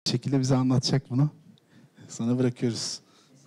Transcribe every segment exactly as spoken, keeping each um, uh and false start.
şekilde bize anlatacak bunu. Sana bırakıyoruz.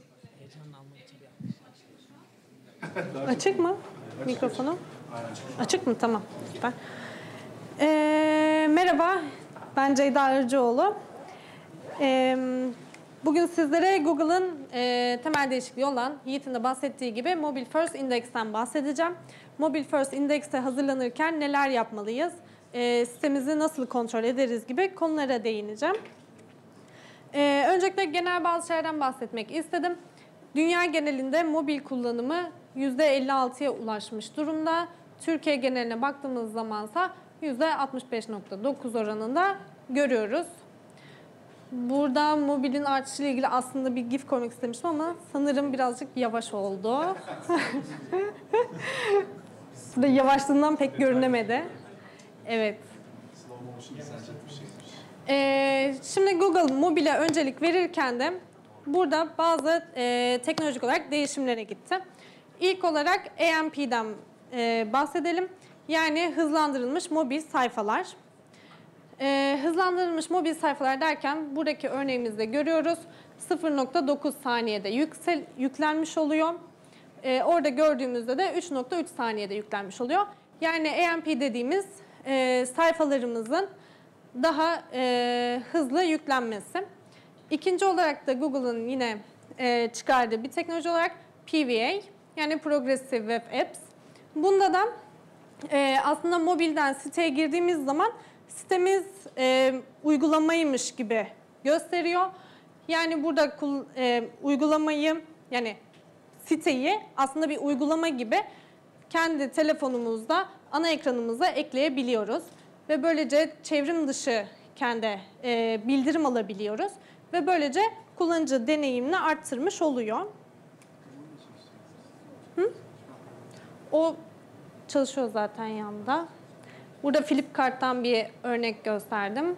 Açık mı mikrofonu? Açık mı? Tamam. Süper. Ee, merhaba, ben Ceyda Arıcıoğlu. Ee, bugün sizlere Google'ın e, temel değişikliği olan Yiğit'in de bahsettiği gibi Mobile First Index'ten bahsedeceğim. Mobile First Index'e hazırlanırken neler yapmalıyız? E, sitemizi nasıl kontrol ederiz gibi konulara değineceğim. E, öncelikle genel bazı şeylerden bahsetmek istedim. Dünya genelinde mobil kullanımı yüzde elli altıya ulaşmış durumda. Türkiye geneline baktığımız zamansa yüzde altmış beş nokta dokuz oranında görüyoruz. Burada mobilin artışıyla ilgili aslında bir gif koymak istemiştim ama sanırım birazcık yavaş oldu. Burada yavaşlığından pek görünemedi. Evet. Ee, şimdi Google mobile öncelik verirken de burada bazı e, teknolojik olarak değişimlere gitti. İlk olarak A M P'den e, bahsedelim. Yani hızlandırılmış mobil sayfalar. E, hızlandırılmış mobil sayfalar derken buradaki örneğimizde görüyoruz. sıfır nokta dokuz saniyede yüksel, yüklenmiş oluyor. E, orada gördüğümüzde de üç nokta üç saniyede yüklenmiş oluyor. Yani A M P dediğimiz e, sayfalarımızın daha e, hızlı yüklenmesi. İkinci olarak da Google'ın yine e, çıkardığı bir teknoloji olarak P V A, yani Progressive Web Apps. Bunda da e, aslında mobilden siteye girdiğimiz zaman sitemiz e, uygulamaymış gibi gösteriyor. Yani burada e, uygulamayı, yani siteyi aslında bir uygulama gibi kendi telefonumuzda ana ekranımıza ekleyebiliyoruz. Ve böylece çevrim dışı kendi e, bildirim alabiliyoruz. Ve böylece kullanıcı deneyimini arttırmış oluyor. Hı? O çalışıyor zaten yanında. Burada Flipkart'tan bir örnek gösterdim.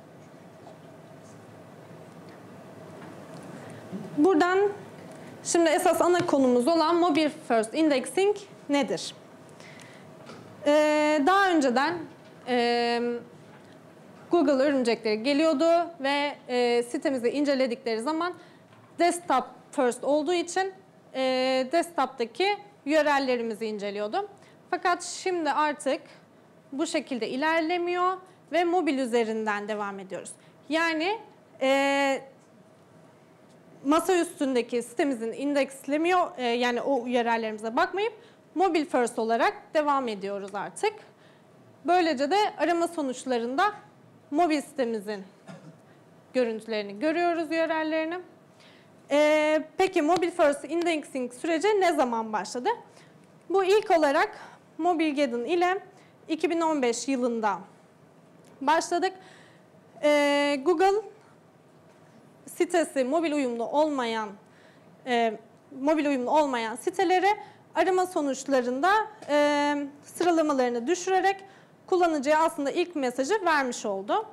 Buradan şimdi esas ana konumuz olan Mobile First Indexing nedir? Ee, daha önceden e, Google örümcekleri geliyordu ve e, sitemizi inceledikleri zaman desktop first olduğu için e, desktop'taki U R L'lerimizi inceliyordu. Fakat şimdi artık bu şekilde ilerlemiyor ve mobil üzerinden devam ediyoruz. Yani e, masa üstündeki sitemizin indekslemiyor, e, yani o U R L'lerimize bakmayıp mobil first olarak devam ediyoruz artık. Böylece de arama sonuçlarında mobil sitemizin görüntülerini görüyoruz, U R L'lerini. Ee, peki Mobile First Indexing süreci ne zaman başladı? Bu ilk olarak Mobilgeddon ile iki bin on beş yılında başladık. Ee, Google sitesi mobil uyumlu olmayan e, mobil uyumlu olmayan sitelere arama sonuçlarında e, sıralamalarını düşürerek kullanıcıya aslında ilk mesajı vermiş oldu.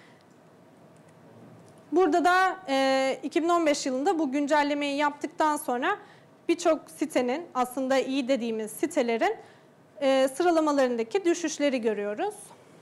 Burada da e, iki bin on beş yılında bu güncellemeyi yaptıktan sonra birçok sitenin, aslında iyi dediğimiz sitelerin e, sıralamalarındaki düşüşleri görüyoruz.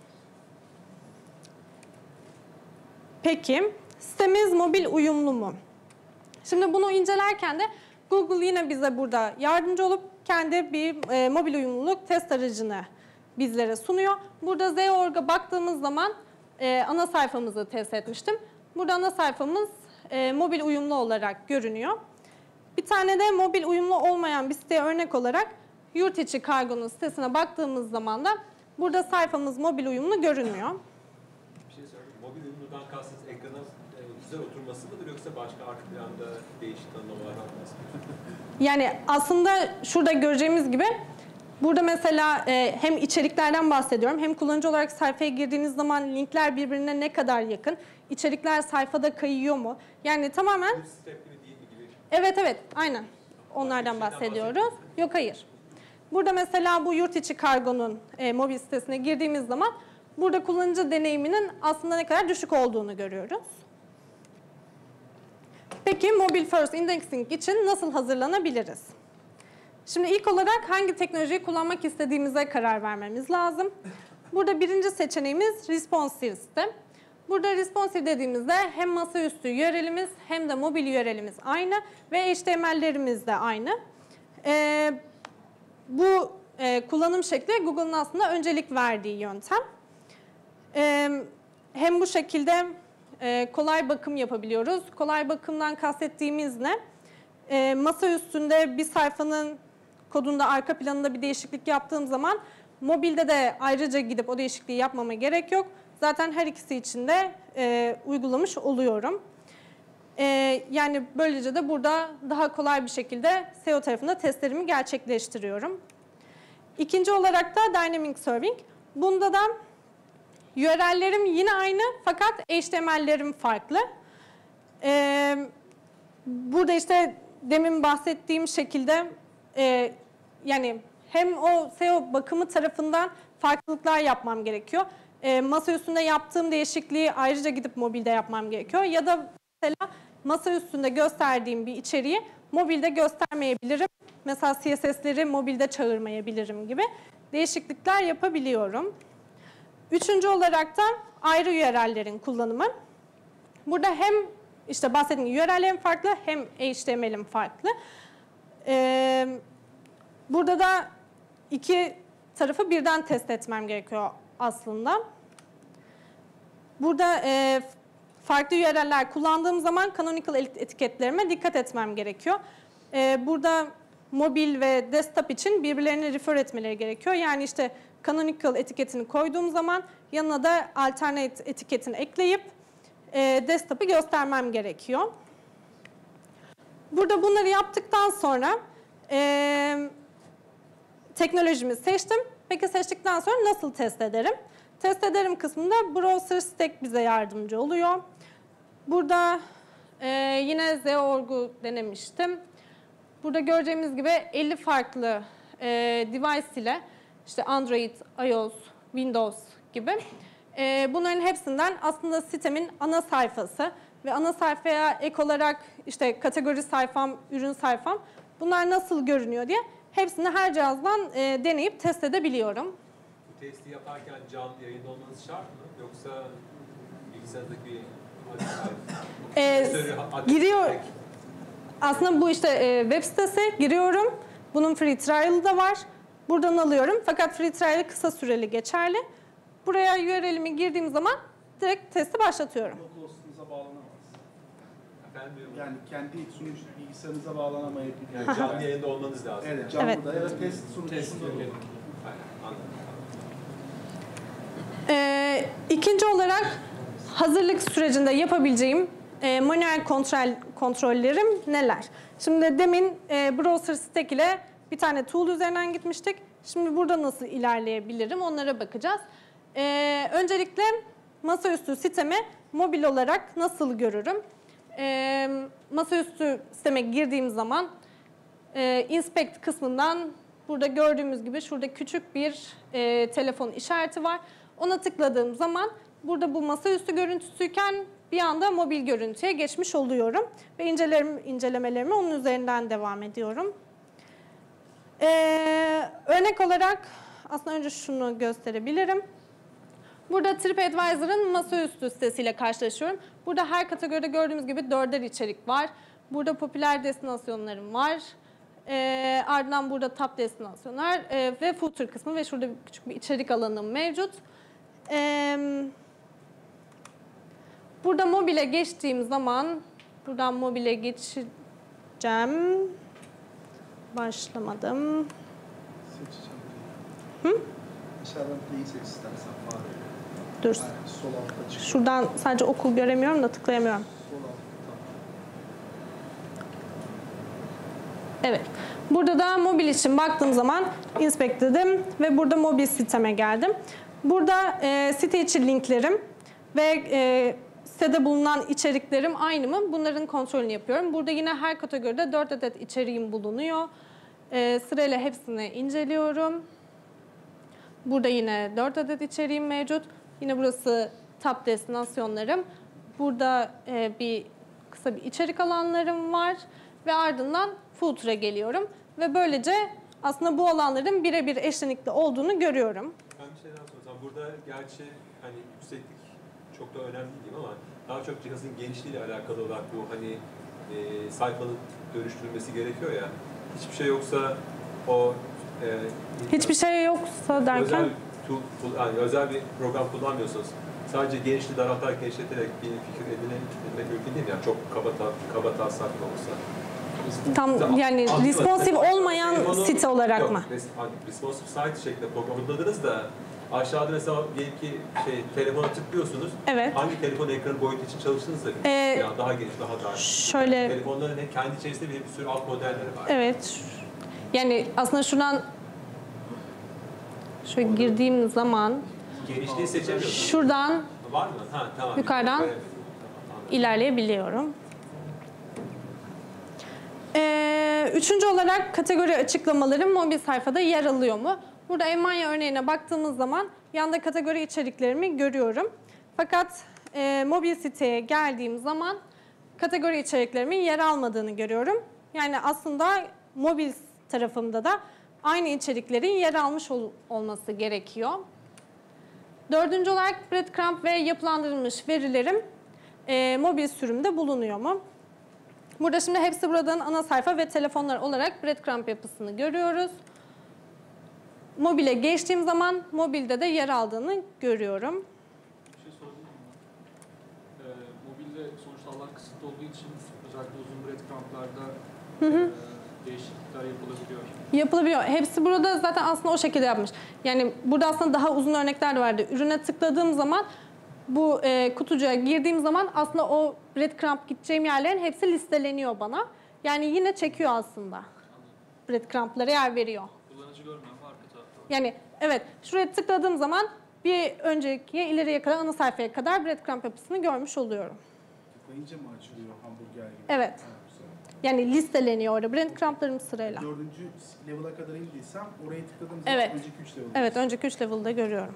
Peki, sitemiz mobil uyumlu mu? Şimdi bunu incelerken de Google yine bize burada yardımcı olup kendi bir e, mobil uyumluluk test aracını bizlere sunuyor. Burada Z nokta org'a baktığımız zaman e, ana sayfamızı test etmiştim. Burada ana sayfamız e, mobil uyumlu olarak görünüyor. Bir tane de mobil uyumlu olmayan bir siteye örnek olarak yurt içi kargonun sitesine baktığımız zaman da burada sayfamız mobil uyumlu görünmüyor. Bir şey söyleyeyim. Mobil uyumludan kastınız ekrana e, güzel oturması mıdır yoksa başka arka planda değişik tanımlamalar var mı? Yani aslında şurada göreceğimiz gibi burada mesela e, hem içeriklerden bahsediyorum, hem kullanıcı olarak sayfaya girdiğiniz zaman linkler birbirine ne kadar yakın, içerikler sayfada kayıyor mu? Yani tamamen... Evet evet, aynen. Onlardan bahsediyoruz. Yok hayır. Burada mesela bu yurt içi kargonun e, mobil sitesine girdiğimiz zaman burada kullanıcı deneyiminin aslında ne kadar düşük olduğunu görüyoruz. Peki Mobile First Indexing için nasıl hazırlanabiliriz? Şimdi ilk olarak hangi teknolojiyi kullanmak istediğimize karar vermemiz lazım. Burada birinci seçeneğimiz responsive site. Burada responsive dediğimizde hem masaüstü U R L'imiz hem de mobil U R L'imiz aynı ve H T M L'lerimiz de aynı. Ee, bu e, kullanım şekli Google'ın aslında öncelik verdiği yöntem. Ee, hem bu şekilde e, kolay bakım yapabiliyoruz. Kolay bakımdan kastettiğimiz ne? E, masa üstünde bir sayfanın kodunda arka planında bir değişiklik yaptığım zaman mobilde de ayrıca gidip o değişikliği yapmama gerek yok. Zaten her ikisi için de e, uygulamış oluyorum. E, yani böylece de burada daha kolay bir şekilde S E O tarafında testlerimi gerçekleştiriyorum. İkinci olarak da Dynamic Serving. Bunda da U R L'lerim yine aynı fakat H T M L'lerim farklı. E, burada işte demin bahsettiğim şekilde e, yani hem o S E O bakımı tarafından farklılıklar yapmam gerekiyor. E, masa üstünde yaptığım değişikliği ayrıca gidip mobilde yapmam gerekiyor. Ya da mesela masa üstünde gösterdiğim bir içeriği mobilde göstermeyebilirim. Mesela C S S'leri mobilde çağırmayabilirim gibi değişiklikler yapabiliyorum. Üçüncü olarak da ayrı U R L'lerin kullanımı. Burada hem işte bahsettiğim U R L'lerim farklı hem H T M L'im farklı. Ee, burada da iki tarafı birden test etmem gerekiyor aslında. Burada e, farklı U R L'ler kullandığım zaman canonical etiketlerime dikkat etmem gerekiyor. E, burada mobil ve desktop için birbirlerini refer etmeleri gerekiyor. Yani işte canonical etiketini koyduğum zaman yanına da alternate etiketini ekleyip e, desktop'ı göstermem gerekiyor. Burada bunları yaptıktan sonra e, teknolojimi seçtim. Peki seçtikten sonra nasıl test ederim? Test ederim kısmında Browser Stack bize yardımcı oluyor. Burada e, yine Z Org'u denemiştim. Burada göreceğimiz gibi elli farklı e, device ile işte Android, iOS, Windows gibi e, bunların hepsinden aslında sistemin ana sayfası ve ana sayfaya ek olarak işte kategori sayfam, ürün sayfam bunlar nasıl görünüyor diye hepsini her cihazdan e, deneyip test edebiliyorum. Bu testi yaparken canlı yayında olmanız şart mı? Yoksa bilgisayardaki bir e, giriyor. Aslında bu işte e, web sitesi giriyorum. Bunun free trial'ı da var. Buradan alıyorum. Fakat free trial'ı kısa süreli geçerli. Buraya U R L'imi girdiğim zaman direkt testi başlatıyorum. Localhost'unuza bağlanamaz. Efendim, Yani kendi sunucu bilgisayarınıza bağlanamayabilir. yani canlı yayında olmanız lazım. Evet, canlı Evet. da ya da test sunucusunda da olur. Aynen, anladım. Ee, ikinci olarak hazırlık sürecinde yapabileceğim e, manuel kontrol kontrollerim neler? Şimdi demin e, Browser Stack ile bir tane tool üzerinden gitmiştik. Şimdi burada nasıl ilerleyebilirim onlara bakacağız. Ee, öncelikle masaüstü sitemi mobil olarak nasıl görürüm? Ee, masaüstü siteme girdiğim zaman e, Inspect kısmından burada gördüğümüz gibi şurada küçük bir e, telefon işareti var. Ona tıkladığım zaman burada bu masaüstü görüntüsüyken bir anda mobil görüntüye geçmiş oluyorum. Ve incelerim, incelemelerime onun üzerinden devam ediyorum. Ee, örnek olarak aslında önce şunu gösterebilirim. Burada TripAdvisor'ın masaüstü sitesiyle karşılaşıyorum. Burada her kategoride gördüğümüz gibi dörder içerik var. Burada popüler destinasyonlarım var. Ee, ardından burada top destinasyonlar e, ve footer kısmı ve şurada küçük bir içerik alanım mevcut. Ee, burada mobile geçtiğim zaman, buradan mobile geçeceğim. Başlamadım. Seçeceğim. Hı? Aşağıdan play'i seç istersen fare. Dur. Yani sol altta çıkıyor. Şuradan sadece okul göremiyorum da tıklayamıyorum. Sol altta. Evet. Burada da mobil için baktığım zaman inspect dedim ve burada mobil siteme geldim. Burada e, site içi linklerim ve e, sitede bulunan içeriklerim aynı mı? Bunların kontrolünü yapıyorum. Burada yine her kategoride dört adet içeriğim bulunuyor. E, sırayla hepsini inceliyorum. Burada yine dört adet içeriğim mevcut. Yine burası top destinasyonlarım. Burada e, bir kısa bir içerik alanlarım var ve ardından footer'a geliyorum. Ve böylece aslında bu alanların birebir eşlenikli olduğunu görüyorum. Ben bir şeyden soracağım. Burada gerçi hani yükseklik çok da önemli değil ama daha çok cihazın genişliğiyle alakalı olarak bu hani e, sayfanın dönüştürülmesi gerekiyor ya. Hiçbir şey yoksa o e, Hiçbir şey yoksa derken? Özel, tool, yani özel bir program kullanmıyorsanız sadece genişliği daraltarak, genişleterek bir fikir edinebilmek mümkün değil mi? Yani çok kaba, kaba taslak olsa. Tam yani responsive olmayan telefonu, site olarak yok, mı? Responsive site şeklinde programladınız da aşağıda mesela diyelim ki şey, telefona tıklıyorsunuz. Evet. Hangi telefon ekranı boyutu için çalıştınız da Ee, yani daha geniş, daha dar. Şöyle. Telefonların kendi içerisinde bir, bir sürü alt modelleri var. Evet. Yani aslında şuradan şöyle girdiğim zaman genişliği seçemiyorsunuz. Şuradan var mı? Ha, tamam. Yukarıdan tamam, ilerleyebiliyorum. Ee, üçüncü olarak kategori açıklamaları mobil sayfada yer alıyor mu? Burada Emmanya örneğine baktığımız zaman yanda kategori içeriklerimi görüyorum. Fakat e, mobil siteye geldiğim zaman kategori içeriklerimin yer almadığını görüyorum. Yani aslında mobil tarafımda da aynı içeriklerin yer almış ol olması gerekiyor. Dördüncü olarak breadcrumb ve yapılandırılmış verilerim e, mobil sürümde bulunuyor mu? Burada şimdi hepsi buradan ana sayfa ve telefonlar olarak breadcrumb yapısını görüyoruz. Mobile geçtiğim zaman mobilde de yer aldığını görüyorum. Bir şey sorayım mı? Ee, mobilde sonuçta alan kısıtlı olduğu için özellikle uzun breadcrumb'larda Hı hı. e, değişiklikler yapılabiliyor. Yapılabiliyor. Hepsi burada zaten aslında o şekilde yapmış. Yani burada aslında daha uzun örnekler de vardı. Ürüne tıkladığım zaman bu e, kutucuğa girdiğim zaman aslında o breadcrumb gideceğim yerlerin hepsi listeleniyor bana. Yani yine çekiyor aslında. Breadcrumb'lara yer veriyor. Kullanıcı görmüyor ama arka tarafta var. Yani evet, şuraya tıkladığım zaman bir önceki ileriye kadar ana sayfaya kadar breadcrumb yapısını görmüş oluyorum. Tıklayınca mı açılıyor hamburger gibi? Evet. Ha, güzel. Yani listeleniyor orada breadcrumb'larım sırayla. Dördüncü level'a kadar indiysem oraya tıkladığım zaman Evet. önceki üç level. Evet, önceki üç level'da görüyorum.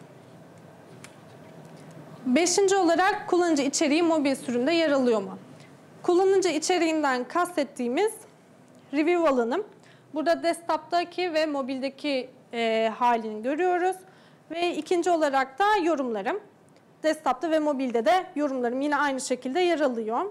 Beşinci olarak kullanıcı içeriği mobil sürümde yer alıyor mu? Kullanıcı içeriğinden kastettiğimiz review alanım. Burada desktop'taki ve mobildeki e, halini görüyoruz. Ve ikinci olarak da yorumlarım. Desktop'ta ve mobilde de yorumlarım yine aynı şekilde yer alıyor.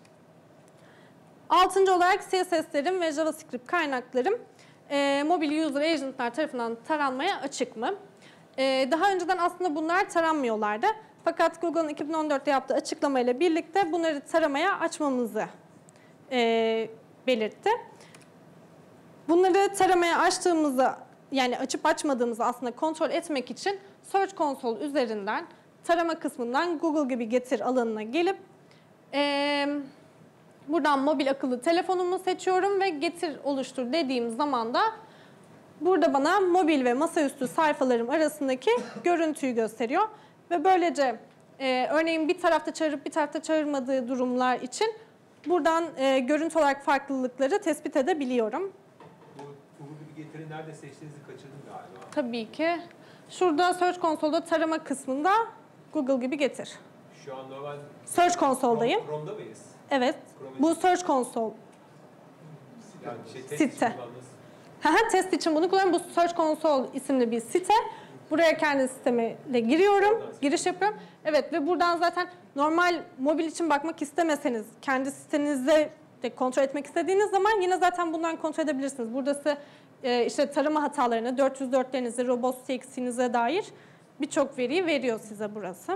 Altıncı olarak C S S'lerim ve JavaScript kaynaklarım e, mobil user agent'lar tarafından taranmaya açık mı? E, daha önceden aslında bunlar taranmıyorlardı. Fakat Google'ın iki bin on dörtte yaptığı açıklamayla birlikte bunları taramaya açmamızı e, belirtti. Bunları taramaya açtığımızı, yani açıp açmadığımızı aslında kontrol etmek için Search Console üzerinden tarama kısmından Google gibi getir alanına gelip e, buradan mobil akıllı telefonumu seçiyorum ve getir oluştur dediğim zaman da burada bana mobil ve masaüstü sayfalarım arasındaki görüntüyü gösteriyor. Ve böylece e, örneğin bir tarafta çağırıp bir tarafta çağırmadığı durumlar için buradan e, görüntü olarak farklılıkları tespit edebiliyorum. Bu Google gibi getiri nerede seçtiğinizi kaçırdım galiba. Tabii ki. Şurada Search Console'da tarama kısmında Google gibi getir. Şu an normal Search Console'dayım. Chrome- Chrome'da mıyız? Evet. Bu Search Console. Yani şey, test Site. için kullandığınız- Haha, test için bunu kullanıyorum. Bu Search Console isimli bir site. Buraya kendi sistemiyle giriyorum, giriş yapıyorum. Evet ve buradan zaten normal mobil için bakmak istemeseniz, kendi sitenizde de kontrol etmek istediğiniz zaman yine zaten bundan kontrol edebilirsiniz. Burada size e, işte tarama hatalarını, dört yüz dörtlerinizi, robust.txt'inize dair birçok veriyi veriyor size burası.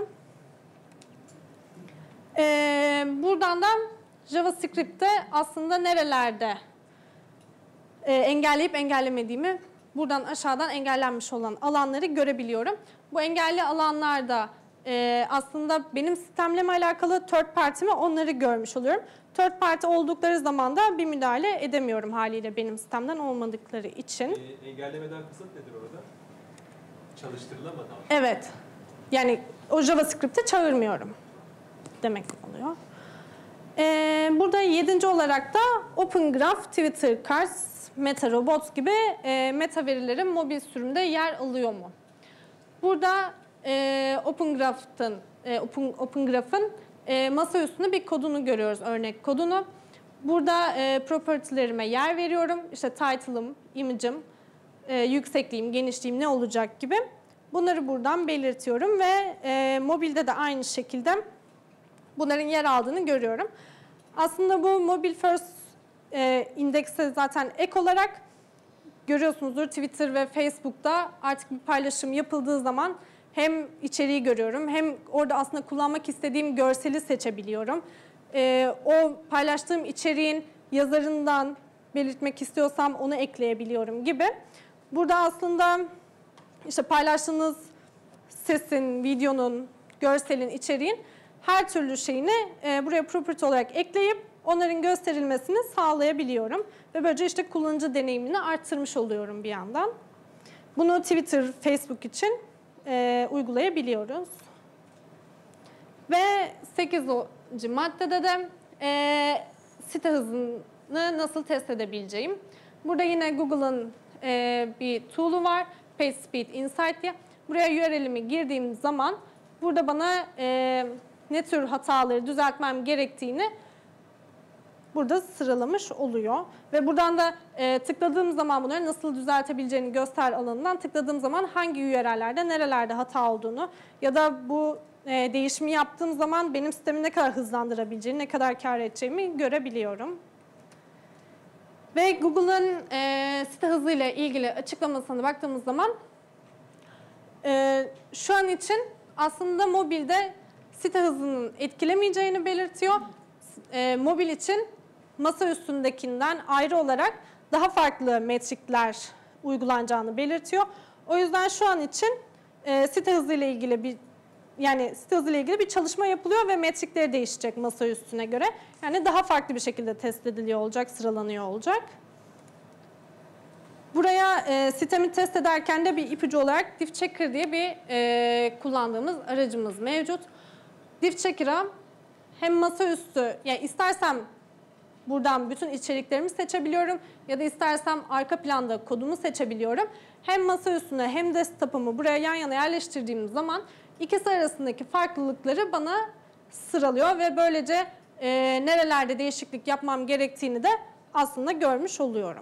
E, buradan da JavaScript'te aslında nerelerde e, engelleyip engellemediğimi buradan aşağıdan engellenmiş olan alanları görebiliyorum. Bu engelli alanlarda e, aslında benim sistemle alakalı third party mi onları görmüş oluyorum. Third party oldukları zaman da bir müdahale edemiyorum haliyle benim sistemden olmadıkları için. E, engellemeden kasıt nedir orada? Çalıştırılamadan. Evet. Yani o JavaScript'e çağırmıyorum demek oluyor. Ee, burada yedinci olarak da Open Graph, Twitter Cards, Meta Robots gibi e, meta verilerin mobil sürümde yer alıyor mu? Burada e, Open Graph'ın e, Open, Open Graph'ın e, masa üstünde bir kodunu görüyoruz, örnek kodunu. Burada e, property'lerime yer veriyorum. İşte title'ım, image'ım, e, yüksekliğim, genişliğim ne olacak gibi. Bunları buradan belirtiyorum ve e, mobilde de aynı şekilde bunların yer aldığını görüyorum. Aslında bu Mobile First e, indekse zaten ek olarak görüyorsunuzdur, Twitter ve Facebook'ta artık bir paylaşım yapıldığı zaman hem içeriği görüyorum hem orada aslında kullanmak istediğim görseli seçebiliyorum. E, o paylaştığım içeriğin yazarından belirtmek istiyorsam onu ekleyebiliyorum gibi. Burada aslında işte paylaştığınız sesin, videonun, görselin, içeriğin her türlü şeyini e, buraya property olarak ekleyip onların gösterilmesini sağlayabiliyorum. Ve böylece işte kullanıcı deneyimini arttırmış oluyorum bir yandan. Bunu Twitter, Facebook için e, uygulayabiliyoruz. Ve sekizinci maddede de e, site hızını nasıl test edebileceğim. Burada yine Google'ın e, bir tool'u var, PageSpeed Insight diye. Buraya U R L'imi girdiğim zaman burada bana e, ne tür hataları düzeltmem gerektiğini burada sıralamış oluyor. Ve buradan da e, tıkladığım zaman bunları nasıl düzeltebileceğini göster alanından tıkladığım zaman hangi U R L'lerde nerelerde hata olduğunu ya da bu e, değişimi yaptığım zaman benim sistemi ne kadar hızlandırabileceğini, ne kadar kâr edeceğimi görebiliyorum. Ve Google'ın e, site hızıyla ilgili açıklamasına baktığımız zaman e, şu an için aslında mobilde site hızının etkilemeyeceğini belirtiyor. E, mobil için masa üstündekinden ayrı olarak daha farklı metrikler uygulanacağını belirtiyor. O yüzden şu an için e, site hızıyla ilgili bir yani site hızıyla ilgili bir çalışma yapılıyor ve metrikleri değişecek masa üstüne göre. Yani daha farklı bir şekilde test ediliyor olacak, sıralanıyor olacak. Buraya e, sitemi test ederken de bir ipucu olarak DiffChecker diye bir e, kullandığımız aracımız mevcut. DiffChecker'a hem masaüstü, yani istersem buradan bütün içeriklerimi seçebiliyorum ya da istersem arka planda kodumu seçebiliyorum. Hem masaüstüne hem desktop'ımı buraya yan yana yerleştirdiğim zaman ikisi arasındaki farklılıkları bana sıralıyor ve böylece e, nerelerde değişiklik yapmam gerektiğini de aslında görmüş oluyorum.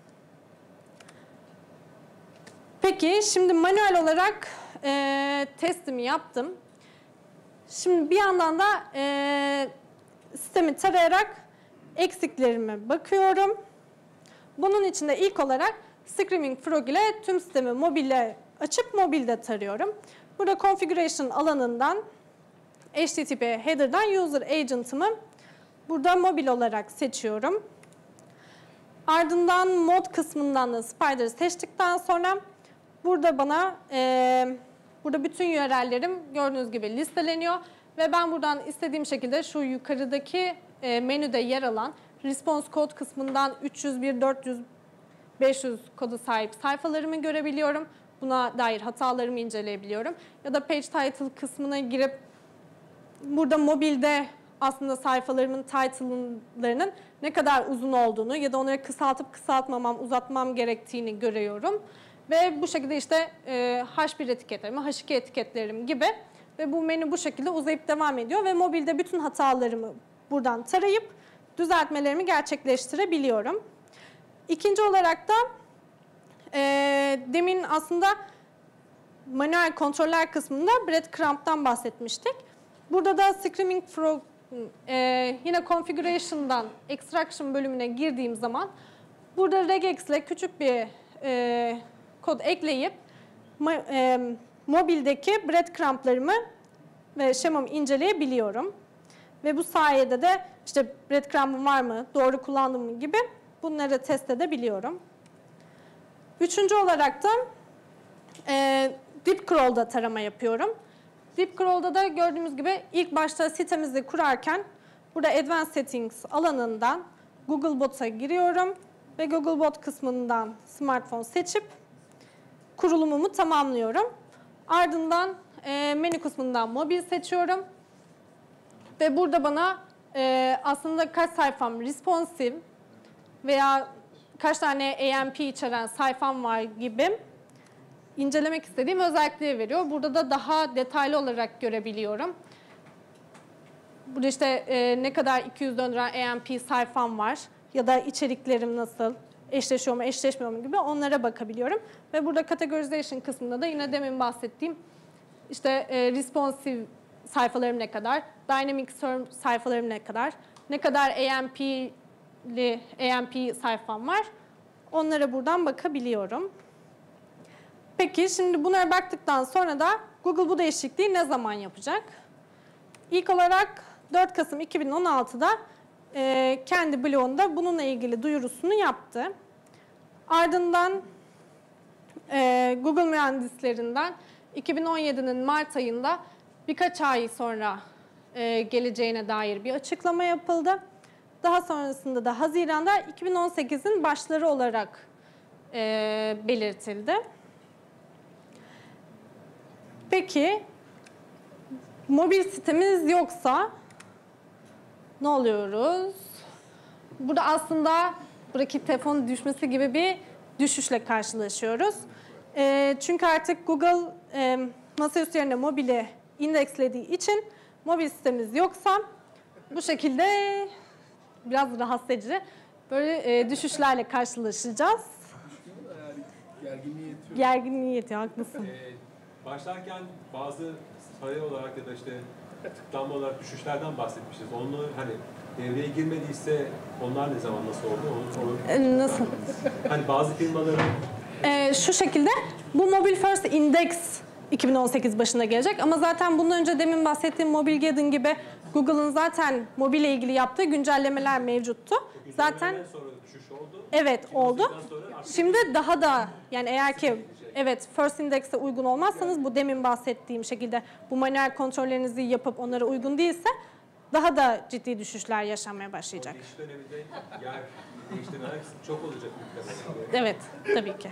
Peki şimdi manuel olarak e, testimi yaptım. Şimdi bir yandan da e, sistemi tarayarak eksiklerime bakıyorum. Bunun için de ilk olarak Screaming Frog ile tüm sistemi mobile açıp mobilde tarıyorum. Burada Configuration alanından H T T P header'dan User Agent'ımı burada mobil olarak seçiyorum. Ardından mod kısmından da Spider'ı seçtikten sonra burada bana e, burada bütün U R L'lerim gördüğünüz gibi listeleniyor ve ben buradan istediğim şekilde şu yukarıdaki e, menüde yer alan Response Code kısmından üç yüz bir, dört yüz, beş yüz kodu sahip sayfalarımı görebiliyorum. Buna dair hatalarımı inceleyebiliyorum. Ya da Page Title kısmına girip burada mobilde aslında sayfalarımın title'larının ne kadar uzun olduğunu ya da onları kısaltıp kısaltmamam, uzatmam gerektiğini görüyorum. Ve bu şekilde işte e, H bir etiketlerimi, H iki etiketlerim gibi ve bu menü bu şekilde uzayıp devam ediyor ve mobilde bütün hatalarımı buradan tarayıp düzeltmelerimi gerçekleştirebiliyorum. İkinci olarak da e, demin aslında manuel kontroller kısmında breadcrumb'dan bahsetmiştik. Burada da Screaming Frog e, yine Configuration'dan Extraction bölümüne girdiğim zaman burada regex ile küçük bir e, kod ekleyip e, mobildeki breadcrumb'larımı ve şemamı inceleyebiliyorum. Ve bu sayede de işte breadcrumb'ım var mı, doğru kullandım mı gibi bunları test edebiliyorum. Üçüncü olarak da e, Deep Crawl'da tarama yapıyorum. Deep Crawl'da da gördüğümüz gibi ilk başta sitemizi kurarken burada Advanced Settings alanından Googlebot'a giriyorum ve Googlebot kısmından smartphone seçip kurulumumu tamamlıyorum. Ardından e, menü kısmından mobil seçiyorum. Ve burada bana e, aslında kaç sayfam responsive veya kaç tane A M P içeren sayfam var gibi incelemek istediğim özellikleri veriyor. Burada da daha detaylı olarak görebiliyorum. Burada işte e, ne kadar iki yüz döndüren A M P sayfam var ya da içeriklerim nasıl, eşleşiyor mu, eşleşmiyor mu gibi onlara bakabiliyorum. Ve burada categorization kısmında da yine demin bahsettiğim işte e, responsive sayfalarım ne kadar, dynamic search sayfalarım ne kadar, ne kadar A M P'li A M P sayfam var. Onlara buradan bakabiliyorum. Peki şimdi bunlara baktıktan sonra da Google bu değişikliği ne zaman yapacak? İlk olarak dört Kasım iki bin on altıda e, kendi blogunda bununla ilgili duyurusunu yaptı. Ardından e, Google mühendislerinden iki bin on yedinin Mart ayında birkaç ay sonra e, geleceğine dair bir açıklama yapıldı. Daha sonrasında da Haziran'da iki bin on sekizin başları olarak e, belirtildi. Peki, mobil sitemiz yoksa ne oluyoruz? Burada aslında buradaki telefonun düşmesi gibi bir düşüşle karşılaşıyoruz. E, çünkü artık Google e, masaüstü yerine mobili indekslediği için mobil sitemiz yoksa bu şekilde biraz rahatsız edici böyle e, düşüşlerle karşılaşacağız. Gerginliği yetiyor. Gerginliği yetiyor, haklısın. Ee, başlarken bazı sayı olarak ya da işte tıklanma olarak düşüşlerden bahsetmişiz. Onu hani devreye girmediyse onlar ne zaman nasıl oldu? Onu, onu... E, nasıl? Hani bazı firmaların Ee, şu şekilde, bu Mobile First Index iki bin on sekiz başına gelecek ama zaten bundan önce demin bahsettiğim Mobilgeddon gibi Google'ın zaten mobille ilgili yaptığı güncellemeler mevcuttu. Zaten sonra düşüş oldu. evet oldu. Şimdi daha da yani eğer ki evet First Index'e uygun olmazsanız bu demin bahsettiğim şekilde bu manuel kontrollerinizi yapıp onlara uygun değilse daha da ciddi düşüşler yaşanmaya başlayacak. Geçiş döneminde yer değiştirmeler çok olacak muhtemelen. Evet, tabii ki.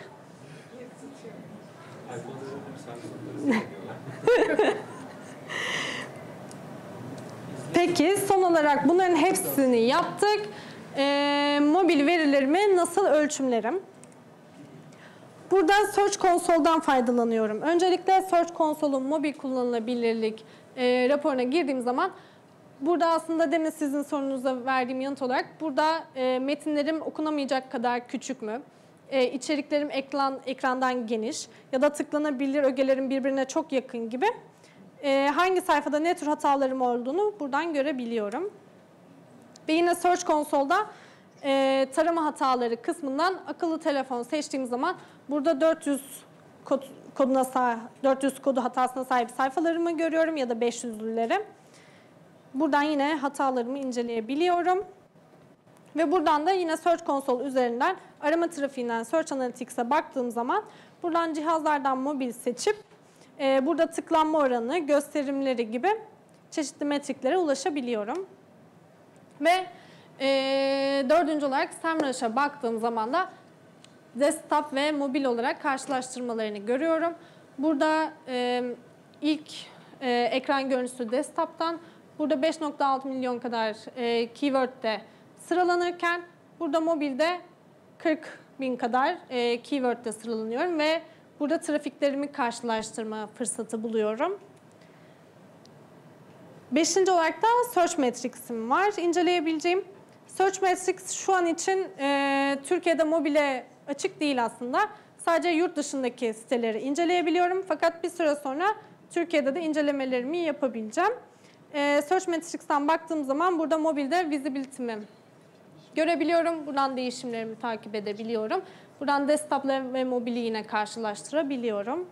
Peki son olarak bunların hepsini yaptık. Ee, mobil verilerimi nasıl ölçümlerim? Burada Search Console'dan faydalanıyorum. Öncelikle Search Console'un mobil kullanılabilirlik e, raporuna girdiğim zaman burada aslında demin sizin sorunuza verdiğim yanıt olarak burada e, metinlerim okunamayacak kadar küçük mü? E, içeriklerim ekran, ekrandan geniş ya da tıklanabilir ögelerim birbirine çok yakın gibi e, hangi sayfada ne tür hatalarım olduğunu buradan görebiliyorum. Ve yine Search Console'da e, tarama hataları kısmından akıllı telefon seçtiğim zaman burada dört yüz kod, koduna dört yüz kodu hatasına sahip sayfalarımı görüyorum ya da beş yüzlüleri. Buradan yine hatalarımı inceleyebiliyorum. Ve buradan da yine Search Console üzerinden arama trafiğinden Search Analytics'e baktığım zaman buradan cihazlardan mobil seçip e, burada tıklanma oranı, gösterimleri gibi çeşitli metriklere ulaşabiliyorum. Ve e, dördüncü olarak SEMrush'a baktığım zaman da desktop ve mobil olarak karşılaştırmalarını görüyorum. Burada e, ilk e, ekran görüntüsü desktop'tan burada beş nokta altı milyon kadar e, keyword'de sıralanırken burada mobilde kırk bin kadar e, keyword'de sıralanıyorum ve burada trafiklerimi karşılaştırma fırsatı buluyorum. Beşinci olarak da Search Metrics'im var inceleyebileceğim. Search Metrics şu an için e, Türkiye'de mobile açık değil aslında. Sadece yurt dışındaki siteleri inceleyebiliyorum. Fakat bir süre sonra Türkiye'de de incelemelerimi yapabileceğim. E, Search Metrics'ten baktığım zaman burada mobilde visibility'mi görebiliyorum. Buradan değişimlerimi takip edebiliyorum. Buradan desktop ve mobili yine karşılaştırabiliyorum.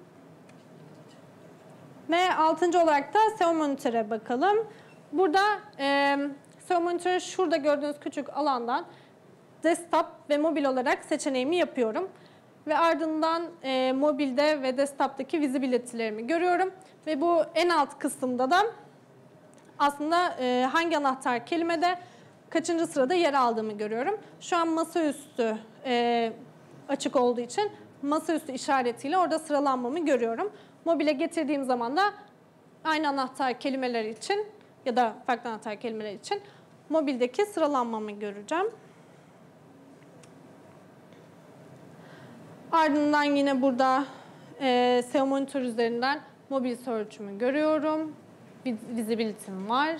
Ve altıncı olarak da S E O Monitor'e bakalım. Burada e, S E O Monitor şurada gördüğünüz küçük alandan desktop ve mobil olarak seçeneğimi yapıyorum. Ve ardından e, mobilde ve desktop'taki visibility'lerimi görüyorum. Ve bu en alt kısımda da aslında e, hangi anahtar kelimede kaçıncı sırada yer aldığımı görüyorum. Şu an masaüstü e, açık olduğu için masaüstü işaretiyle orada sıralanmamı görüyorum. Mobile getirdiğim zaman da aynı anahtar kelimeler için ya da farklı anahtar kelimeler için mobildeki sıralanmamı göreceğim. Ardından yine burada e, S E O Monitor üzerinden mobil search'ümü görüyorum. Visibility'm var.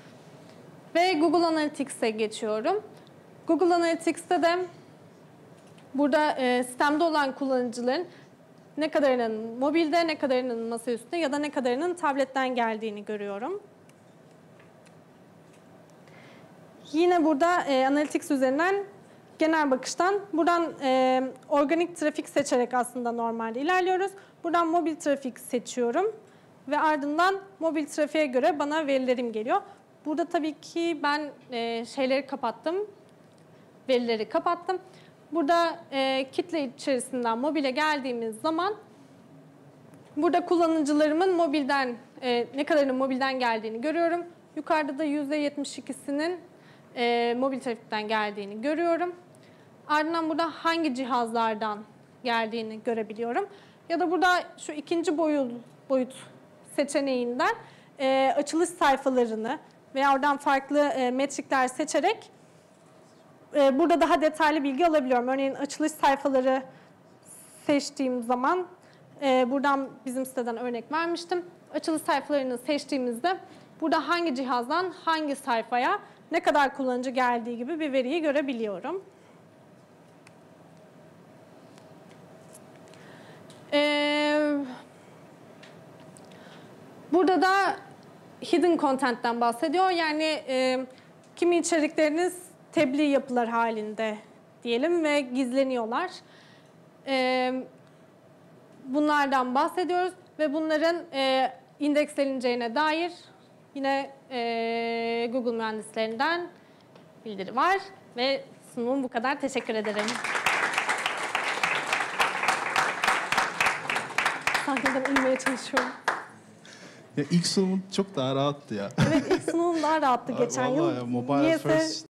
Ve Google Analytics'e geçiyorum. Google Analytics'te de Burada e, sistemde olan kullanıcıların ne kadarının mobilde, ne kadarının masaüstünde ya da ne kadarının tabletten geldiğini görüyorum. Yine burada e, Analytics üzerinden genel bakıştan buradan e, organik trafik seçerek aslında normalde ilerliyoruz. Buradan mobil trafik seçiyorum ve ardından mobil trafiğe göre bana verilerim geliyor. Burada tabii ki ben e, şeyleri kapattım, verileri kapattım. Burada e, kitle içerisinden mobile geldiğimiz zaman burada kullanıcılarımın mobilden e, ne kadarının mobilden geldiğini görüyorum. Yukarıda da yüzde yetmiş ikisinin e, mobil trafikten geldiğini görüyorum. Ardından burada hangi cihazlardan geldiğini görebiliyorum. Ya da burada şu ikinci boyut, boyut seçeneğinden e, açılış sayfalarını veya oradan farklı e, metrikler seçerek e, burada daha detaylı bilgi alabiliyorum. Örneğin açılış sayfaları seçtiğim zaman e, buradan bizim siteden örnek vermiştim. Açılış sayfalarını seçtiğimizde burada hangi cihazdan hangi sayfaya ne kadar kullanıcı geldiği gibi bir veriyi görebiliyorum. Ee, burada da hidden content'ten bahsediyor. Yani e, kimi içerikleriniz tebliğ yapılar halinde diyelim ve gizleniyorlar. E, bunlardan bahsediyoruz ve bunların e, indeksleneceğine dair yine e, Google mühendislerinden bildiri var ve sunumum bu kadar. Teşekkür ederim. Sahneden inmeye çalışıyorum. Ya ilk sunumun çok daha rahattı ya. Evet, ilk sunumum daha rahattı geçen yıl. Vallahi ya, mobile Niyeyse first